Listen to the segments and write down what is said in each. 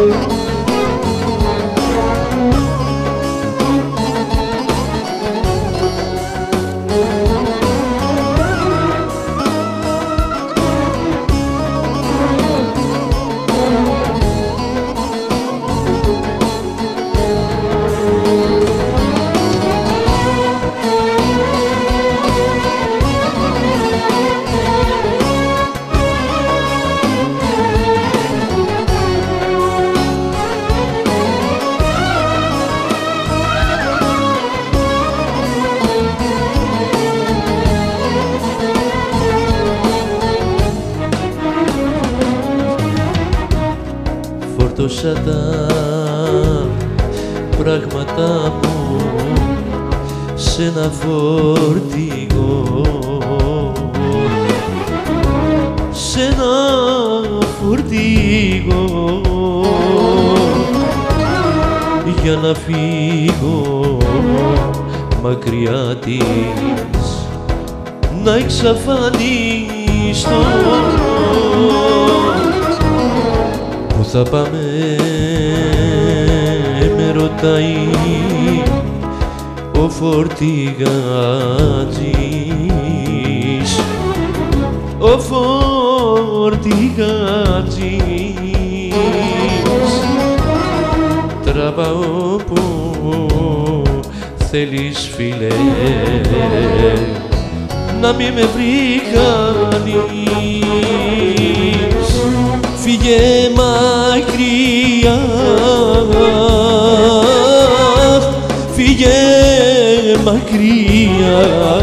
Φόρτωσα τα πράγματα μου σε ένα φορτηγό, σε ένα φορτηγό, για να φύγω μακριά της, να εξαφανιστώ. Πού θα πάμε, με ρωτάει ο φορτηγάτζης, ο φορτηγάτζης. Τραβάω όπου θέλεις φίλε, να μη με βρει κανείς. Φύγε μακριά, φύγε μακριά,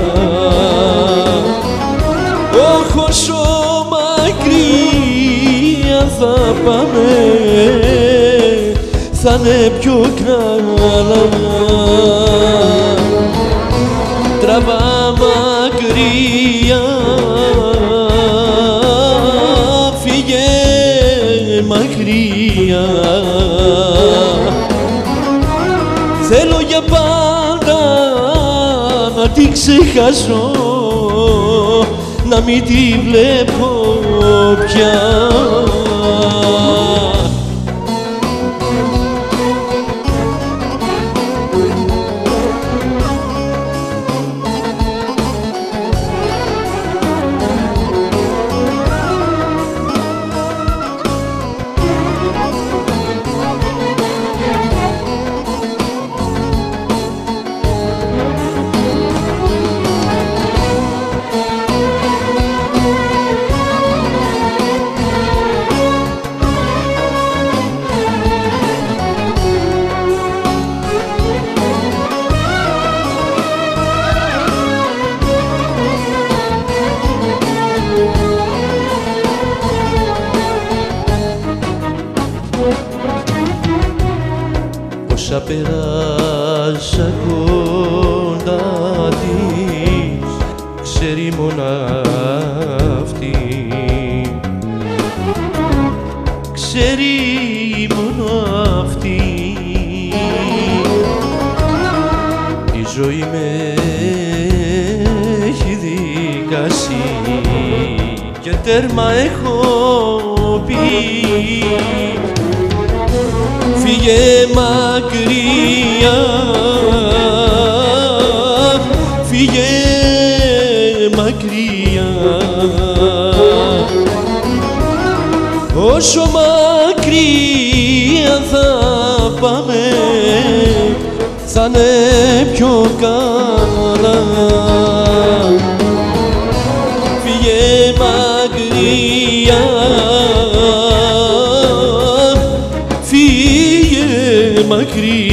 όχι όσο μακριά θα πάμε, θα είναι πιο καλά. Τραβά μακριά, φύγε μακριά. Θέλω για πάντα να την ξεχάσω, να μην τη βλέπω πια. Όσα περάσα κοντά της, ξέρει μόνο αυτή, ξέρει μόνο αυτή. Η ζωή με έχει δικάσει και τέρμα έχω πει. Φύγε μακριά, φύγε μακριά, όσο μακριά θα πάμε, θα είναι πιο καλά. Φύγε μακριά, φύγε μακριά.